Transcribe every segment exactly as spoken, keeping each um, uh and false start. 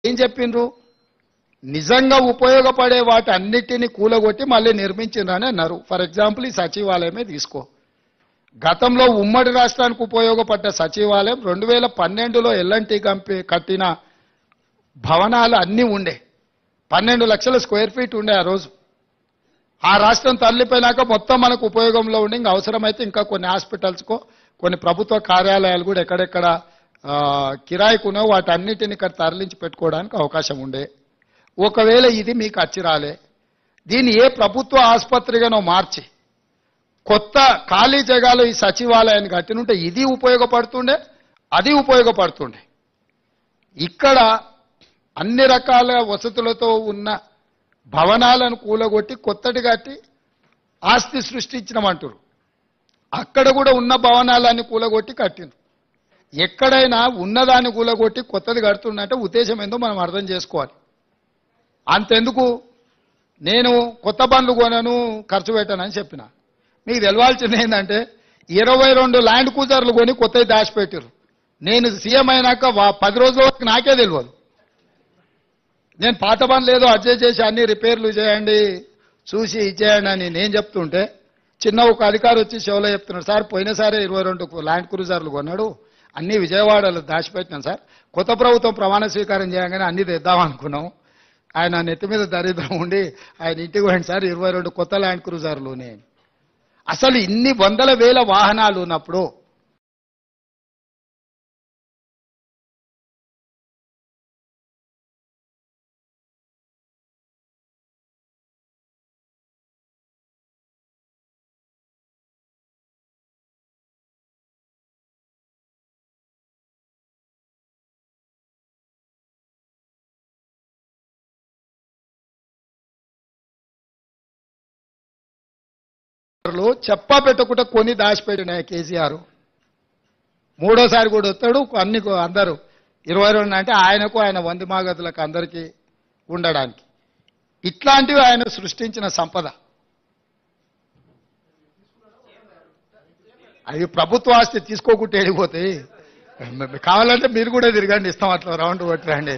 ఏం చెప్పిండ్రు? నిజంగా ఉపయోగపడే వాటి అన్నిటిని కూలగొట్టి మళ్ళీ నిర్మించిండ్రని అన్నారు. ఫర్ ఎగ్జాంపుల్ ఈ సచివాలయమే తీసుకో. గతంలో ఉమ్మడి రాష్ట్రానికి ఉపయోగపడ్డ సచివాలయం రెండు వేల పన్నెండులో ఎల్ఎన్టీ కంపెనీ కట్టిన భవనాలు అన్నీ ఉండే. పన్నెండు లక్షల స్క్వేర్ ఫీట్ ఉండే ఆ రోజు. ఆ రాష్ట్రం తరలిపోయినాక మొత్తం మనకు ఉపయోగంలో ఉండి ఇంకా అవసరమైతే ఇంకా కొన్ని హాస్పిటల్స్కో కొన్ని ప్రభుత్వ కార్యాలయాలు కూడా ఎక్కడెక్కడ కిరాయికునో వాటన్నిటిని ఇక్కడ తరలించి పెట్టుకోవడానికి అవకాశం ఉండే. ఒకవేళ ఇది మీకు అచ్చిరాలే, దీన్ని ఏ ప్రభుత్వ ఆసుపత్రిగానో మార్చి కొత్త ఖాళీ జగాలో ఈ సచివాలయాన్ని కట్టినుంటే ఇది ఉపయోగపడుతుండే, అది ఉపయోగపడుతుండే. ఇక్కడ అన్ని రకాల వసతులతో ఉన్న భవనాలను కూలగొట్టి కొత్తటి కట్టి ఆస్తి సృష్టించినమంటారు. అక్కడ కూడా ఉన్న భవనాలన్నీ కూలగొట్టి కట్టిండ్రు. ఎక్కడైనా ఉన్నదాన్ని కూలగొట్టి కొత్తది కడుతుందంటే ఉద్దేశం ఏందో మనం అర్థం చేసుకోవాలి. అంతెందుకు నేను కొత్త బండ్లు కొనను ఖర్చు పెట్టానని చెప్పిన. మీకు తెలవాల్సింది ఏంటంటే ఇరవై రెండు ల్యాండ్ క్రూజర్లు కొని కొత్తవి దాచిపెట్టారు. నేను సీఎం అయినాక పది రోజుల వరకు నాకే తెలియదు. నేను పాత బండ్లు ఏదో అడ్జస్ట్ చేసి అన్ని రిపేర్లు చేయండి చూసి ఇచ్చేయండి అని నేను చెప్తుంటే చిన్న ఒక అధికారి వచ్చి షోలో చెప్తున్నాడు, సార్ పోయినసారి ఇరవై రెండు ల్యాండ్ క్రూజర్లు కొన్నాడు, అన్ని విజయవాడలో దాచిపెట్టినాం సార్, కొత్త ప్రభుత్వం ప్రమాణ స్వీకారం చేయగానే అన్ని తెద్దామనుకున్నాం. ఆయన నెత్తి మీద దరిద్రం ఉండి ఆయన ఇంటికి పోయింది సార్ ఇరవై రెండు కొత్త ల్యాండ్ క్రూజర్లు. నేను అసలు ఇన్ని వందల వేల వాహనాలు ఉన్నప్పుడు చెప్పా పెట్టకుండా కొని దాచిపెట్టిన కేసీఆర్ మూడోసారి కూడా వస్తాడు. అన్ని అందరూ ఇరవై రెండు అంటే ఆయనకు ఆయన వంది మాగతులకు అందరికీ ఉండడానికి. ఇట్లాంటివి ఆయన సృష్టించిన సంపద. అవి ప్రభుత్వ ఆస్తి తీసుకోకుండా వెళ్ళిపోతాయి. కావాలంటే మీరు కూడా తిరగండి, ఇస్తాం అట్లా రౌండ్ కొట్టరండి.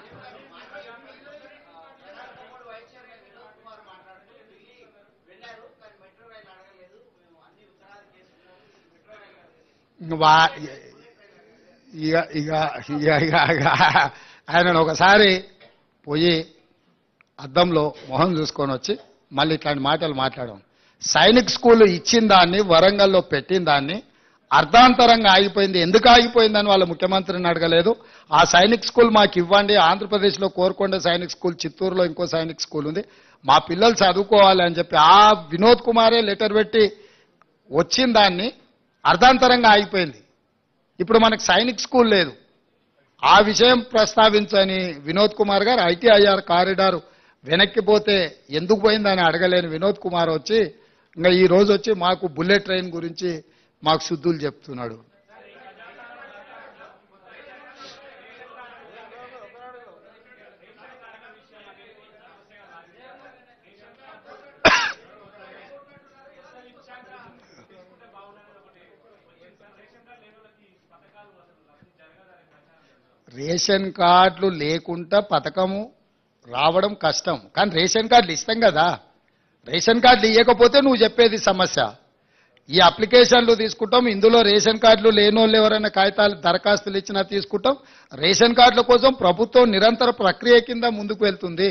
ఇక ఇక ఇక ఆయన ఒకసారి పోయి అద్దంలో మొహం చూసుకొని వచ్చి మళ్ళీ ఇట్లాంటి మాటలు మాట్లాడడం. సైనిక్ స్కూల్ ఇచ్చిన దాన్ని వరంగల్లో పెట్టిన దాన్ని అర్ధాంతరంగా ఆగిపోయింది. ఎందుకు ఆగిపోయిందని వాళ్ళ ముఖ్యమంత్రిని అడగలేదు. ఆ సైనిక్ స్కూల్ మాకు ఇవ్వండి, ఆంధ్రప్రదేశ్లో కోరుకొండ సైనిక్ స్కూల్, చిత్తూరులో ఇంకో సైనిక్ స్కూల్ ఉంది, మా పిల్లలు చదువుకోవాలి అని చెప్పి ఆ వినోద్ కుమారే లెటర్ పెట్టి వచ్చిన దాన్ని అర్ధాంతరంగా ఆగిపోయింది. ఇప్పుడు మనకు సైనిక్ స్కూల్ లేదు. ఆ విషయం ప్రస్తావించని వినోద్ కుమార్ గారు ఐటీఐఆర్ కారిడార్ వెనక్కిపోతే ఎందుకు పోయిందని అడగలేని వినోద్ కుమార్ వచ్చి ఇంకా ఈ రోజు వచ్చి మాకు బుల్లెట్ ట్రైన్ గురించి మాకు శుద్ధులు చెప్తున్నాడు. రేషన్ కార్డులు లేకుండా పథకము రావడం కష్టం, కానీ రేషన్ కార్డులు ఇస్తాం కదా. రేషన్ కార్డులు ఇవ్వకపోతే నువ్వు చెప్పేది సమస్య. ఈ అప్లికేషన్లు తీసుకుంటాం, ఇందులో రేషన్ కార్డులు లేని వాళ్ళు ఎవరైనా కాగితాలు దరఖాస్తులు ఇచ్చినా తీసుకుంటాం. రేషన్ కార్డుల కోసం ప్రభుత్వం నిరంతర ప్రక్రియ కింద ముందుకు వెళ్తుంది.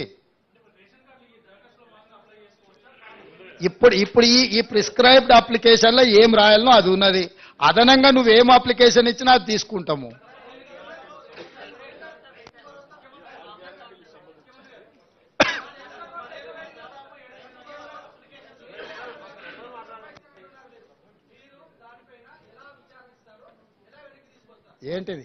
ఇప్పుడు ఇప్పుడు ఈ ఈ ప్రిస్క్రైబ్డ్ అప్లికేషన్లో ఏం రాయాలనో అది ఉన్నది. అదనంగా నువ్వేం అప్లికేషన్ ఇచ్చినా అది తీసుకుంటాము. ఏంటిది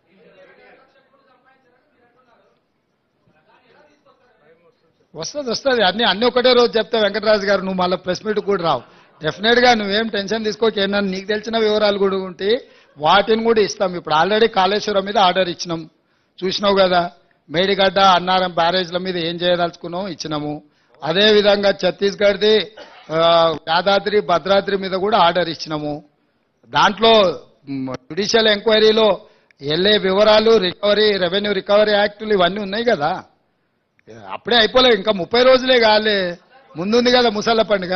వస్తుంది వస్తుంది అన్ని అన్ని ఒకటే రోజు చెప్తే వెంకటరాజు గారు నువ్వు మళ్ళీ ప్రెస్ మీట్ కూడా రావు. డెఫినెట్గా నువ్వేం టెన్షన్ తీసుకోక, ఏమన్నా నీకు తెలిసిన వివరాలు కూడా ఉంటే వాటిని కూడా ఇస్తాం. ఇప్పుడు ఆల్రెడీ కాళేశ్వరం మీద ఆర్డర్ ఇచ్చినాం, చూసినావు కదా. మేడిగడ్డ అన్నారం బ్యారేజ్ల మీద ఏం చేయదలుచుకున్నాం ఇచ్చినాము. అదేవిధంగా ఛత్తీస్గఢ్ది యాదాద్రి భద్రాద్రి మీద కూడా ఆర్డర్ ఇచ్చినాము. దాంట్లో జ్యుడిషియల్ ఎంక్వైరీలో ఎల్ఏ వివరాలు, రికవరీ, రెవెన్యూ రికవరీ యాక్టులు ఇవన్నీ ఉన్నాయి కదా. అప్పుడే అయిపోలేదు, ఇంకా ముప్పై రోజులే కాలే, ముందుంది కదా ముసళ్ళ పండుగ.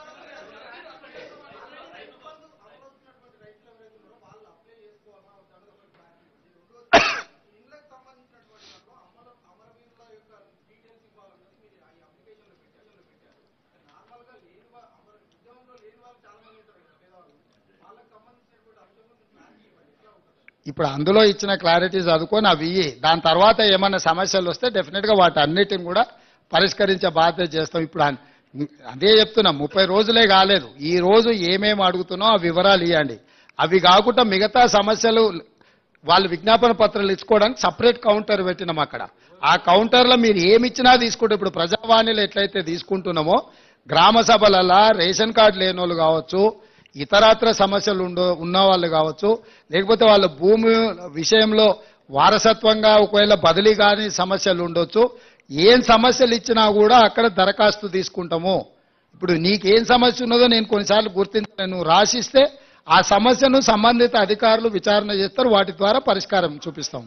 ఇప్పుడు అందులో ఇచ్చిన క్లారిటీ చదువుకొని అవి ఇయ్యి. దాని తర్వాత ఏమైనా సమస్యలు వస్తే డెఫినెట్గా వాటి అన్నిటిని కూడా పరిష్కరించే బాధ్యత చేస్తాం. ఇప్పుడు అన్- అదే చెప్తున్నా, ముప్పై రోజులే కాలేదు. ఈ రోజు ఏమేమి అడుగుతున్నో ఆ వివరాలు ఇవ్వండి. అవి కాకుండా మిగతా సమస్యలు వాళ్ళు విజ్ఞాపన పత్రాలు ఇచ్చుకోవడానికి సపరేట్ కౌంటర్ పెట్టినాం అక్కడ. ఆ కౌంటర్లో మీరు ఏమి ఇచ్చినా తీసుకుంటే, ఇప్పుడు ప్రజావాణిలో ఎట్లయితే తీసుకుంటున్నామో గ్రామ సభలలో రేషన్ కార్డు లేని వాళ్ళు కావచ్చు, ఇతరత్ర సమస్యలు ఉండ ఉన్న వాళ్ళు కావచ్చు, లేకపోతే వాళ్ళ భూమి విషయంలో వారసత్వంగా ఒకవేళ బదిలీ కాని సమస్యలు ఉండొచ్చు. ఏం సమస్యలు ఇచ్చినా కూడా అక్కడ దరఖాస్తు తీసుకుంటాము. ఇప్పుడు నీకేం సమస్య ఉన్నదో నేను కొన్నిసార్లు గుర్తించాను, నువ్వు రాసిస్తే ఆ సమస్యను సంబంధిత అధికారులు విచారణ చేస్తారు, వాటి ద్వారా పరిష్కారం చూపిస్తాం.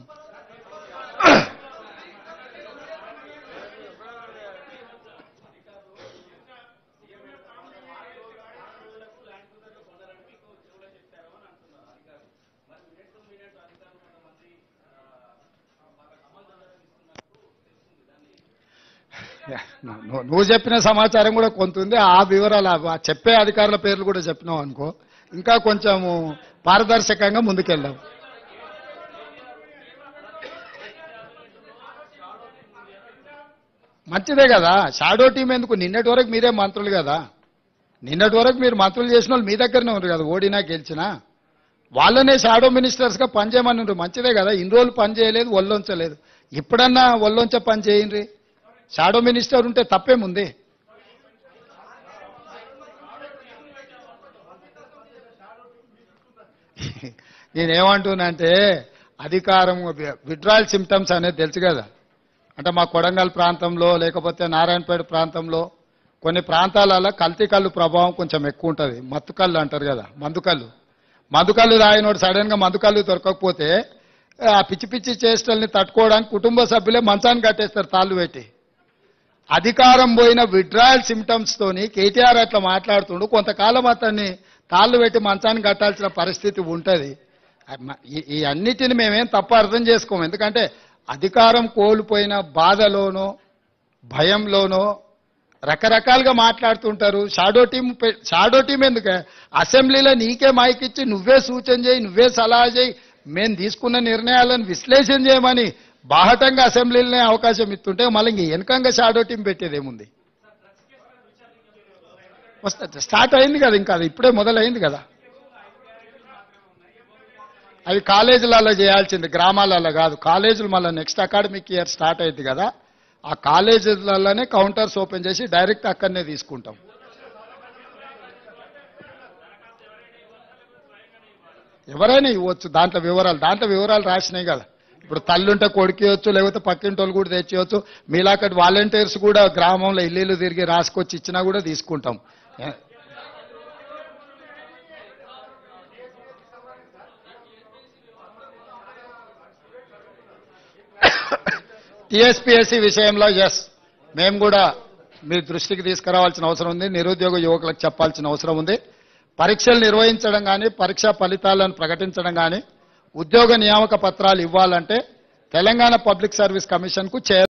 నువ్వు నువ్వు చెప్పిన సమాచారం కూడా కొంత ఉంది. ఆ వివరాలు ఆ చెప్పే అధికారుల పేర్లు కూడా చెప్పినావు అనుకో, ఇంకా కొంచెము పారదర్శకంగా ముందుకెళ్దాం. మంచిదే కదా, షాడో టీం ఎందుకు? నిన్నటి వరకు మీరే మంత్రులు కదా, నిన్నటి వరకు మీరు మంత్రులు చేసిన వాళ్ళు మీ దగ్గరనే ఉన్నారు కదా, ఓడినా గెలిచినా. వాళ్ళనే షాడో మినిస్టర్స్గా పనిచేయమని ఉంటారు. మంచిదే కదా, ఇన్ని రోజులు పని చేయలేదు, ఒళ్ళొంచలేదు. ఇప్పుడన్నా ఒళ్ళొంచ పని చేయండి. షాడో మినిస్టర్ ఉంటే తప్పేముంది? నేనేమంటున్నానంటే, అధికారం విడ్రాయల్ సిమ్టమ్స్ అనేది తెలుసు కదా. అంటే మా కొడంగల్ ప్రాంతంలో లేకపోతే నారాయణపేట ప్రాంతంలో కొన్ని ప్రాంతాలలో కల్తీ కళ్ళు ప్రభావం కొంచెం ఎక్కువ ఉంటుంది. మత్తు కళ్ళు అంటారు కదా, మందుకళ్ళు. మందుకళ్ళు తాగినోడు సడన్గా మందుకళ్ళు దొరకకపోతే ఆ పిచ్చి పిచ్చి చేష్టల్ని తట్టుకోవడానికి కుటుంబ సభ్యులే మంచాన్ని కట్టేస్తారు తాళ్ళు పెట్టి. అధికారం పోయిన విడ్రాయల్ సిమ్టమ్స్ తోని కేటీఆర్ అట్లా మాట్లాడుతుండు. కొంతకాలం అతన్ని తాళ్ళు పెట్టి మంచాన్ని కట్టాల్సిన పరిస్థితి ఉంటుంది. ఈ అన్నిటిని మేమేం తప్ప అర్థం చేసుకోము. ఎందుకంటే అధికారం కోల్పోయిన బాధలోనో భయంలోనో రకరకాలుగా మాట్లాడుతుంటారు. షాడో టీం షాడో టీం ఎందుకు? అసెంబ్లీలో నీకే మైకిచ్చి నువ్వే సూచన చేయి, నువ్వే సలహా చేయి, మేము తీసుకున్న నిర్ణయాలను విశ్లేషణ చేయమని బాహటంగా అసెంబ్లీలోనే అవకాశం ఇస్తుంటే మళ్ళీ ఇంక వెనకంగా షాడో టీం పెట్టేదేముంది? వస్తా స్టార్ట్ అయింది కదా, ఇంకా అది ఇప్పుడే మొదలైంది కదా. అవి కాలేజీలలో చేయాల్సింది, గ్రామాలలో కాదు. కాలేజీలు మళ్ళీ నెక్స్ట్ అకాడమిక్ ఇయర్ స్టార్ట్ అయింది కదా, ఆ కాలేజీలలోనే కౌంటర్స్ ఓపెన్ చేసి డైరెక్ట్ అక్కడనే తీసుకుంటాం. ఎవరైనా ఇవ్వచ్చు, దాంట్లో వివరాలు దాంట్లో వివరాలు రాసినాయి కదా. ఇప్పుడు తల్లుంటే కొడుకియొచ్చు, లేకపోతే పక్కింటి వాళ్ళు కూడా తెచ్చియొచ్చు. మీలాకటి వాలంటీర్స్ కూడా గ్రామంలో ఇల్లు తిరిగి రాసుకొచ్చి ఇచ్చినా కూడా తీసుకుంటాం. టీఎస్పీఎస్సీ విషయంలో ఎస్, మేము కూడా మీ దృష్టికి తీసుకురావాల్సిన అవసరం ఉంది. నిరుద్యోగ యువకులకు చెప్పాల్సిన అవసరం ఉంది. పరీక్షలు నిర్వహించడం కానీ, పరీక్షా ఫలితాలను ప్రకటించడం కానీ, ఉద్యోగ నియామక పత్రాలు ఇవ్వాలంటే తెలంగాణ పబ్లిక్ సర్వీస్ కమిషన్కు చైర్